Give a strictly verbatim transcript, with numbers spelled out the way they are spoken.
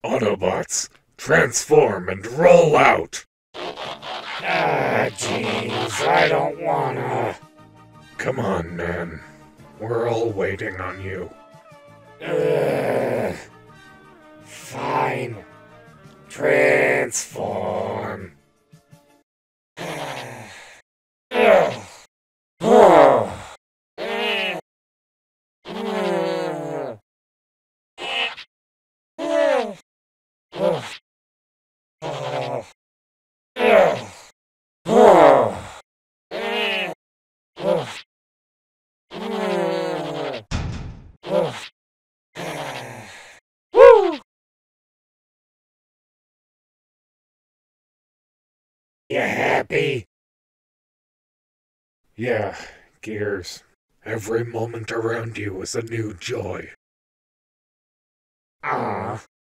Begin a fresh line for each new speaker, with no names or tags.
Autobots, transform and roll out!
Ah, jeez, I don't wanna.
Come on, man. We're all waiting on you.
Ugh. Fine. Transform. Ugh. Oh. You happy?
Yeah, Gears. Every moment around you is a new joy.
Aw.